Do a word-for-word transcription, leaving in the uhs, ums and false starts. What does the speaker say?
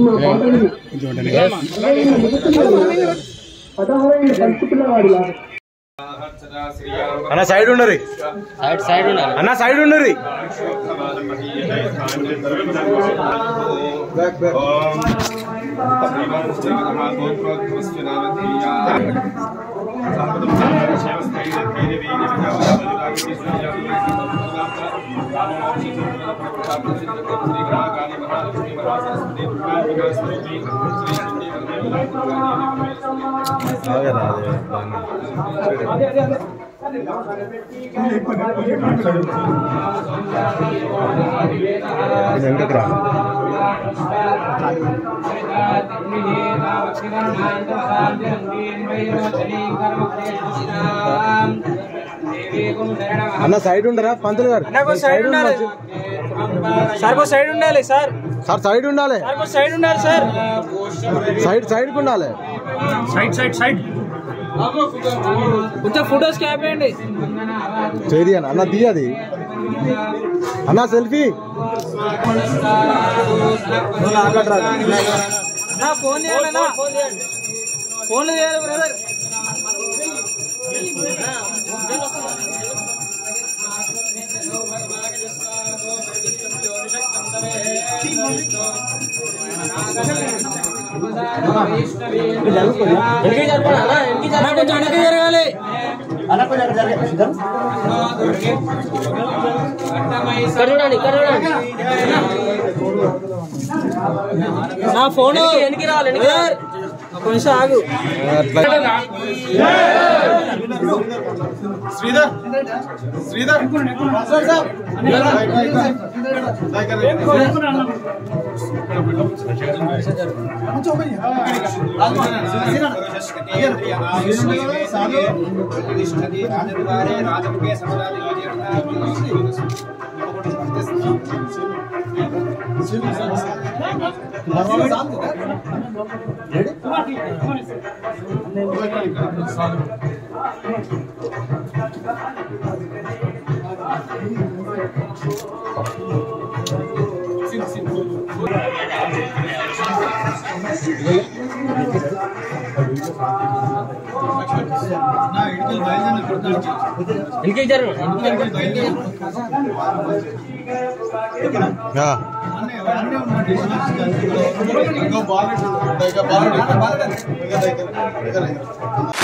అన్న సైడ్ ఉండరు side side అన్న సైడ్ ఉండరు వెంకట్రా అన్న సైడ్ ఉండరా పంతులు గారు సైడ్ ఉండాలి సార్ సైడ్ ఉండాలి సార్ సార్ సైడ్ ఉండాలి సైడ్ ఉండాలి సార్ సైడ్ సైడ్ కు ఉండాలి సైడ్ సైడ్ సైడ్ కొంచెం ఫోటోస్ క్యాప్ చేయండి చేది అన్న అన్న తీయది అన్న సెల్ఫీ ఫోన్ చేయాలన్నా ఫోన్ చేయాలి బ్రదర్ జరగాలి నా ఫోన్ వెనక్కి రావాలి కొంచెం ఆగు శ్రీధర్ శ్రీధర్ రాజముఖే బాగా